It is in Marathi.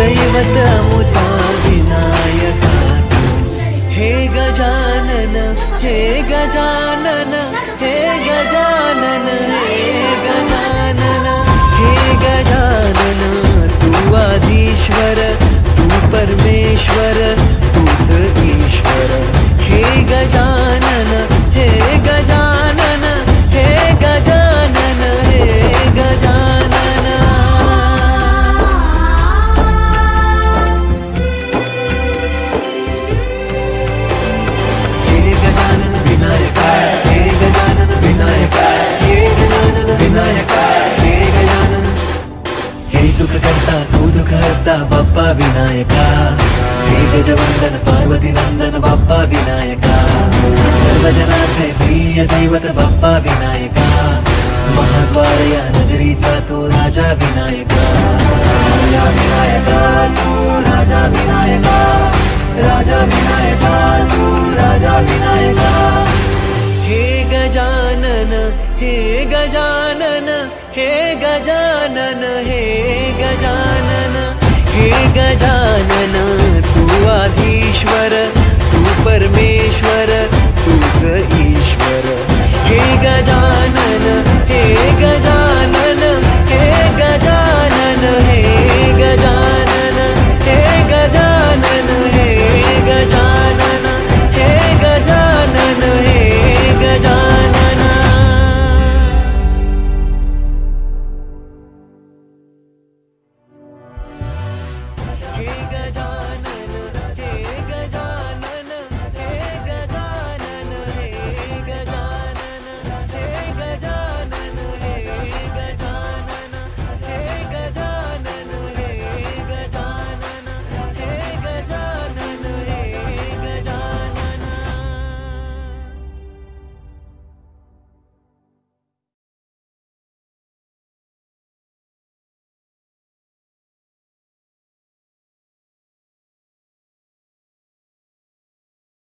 दैवत अमुचा विनायका हे गजानन हे गजानन हे गजानन हे गजानन हे गजानन तू आदिश्वर तू परमेश्वर तूच ईश्वर हे गजानन हे गजानन हे गजानन हे गजानन हे गजानन विनायका हे गजानन विनायका हे गजानन विनायका हे गजानन हे सुख करता तू दुख हरता बाप्पा विनायका हे गजवंदन पार्वती नंदन बाप्पा विनायका सर्वजनाचे प्रिय दैवत बाप्पा विनायका महाद्वार या नगरीचा तू राजा विनायका राजा विनायका तू राजा विनायका राजा विनायका तू राजा विनायका हे गजानन हे गजानन हे गजानन हे गजानन हे गजानन तू आधीश्वर तू परमेश्वर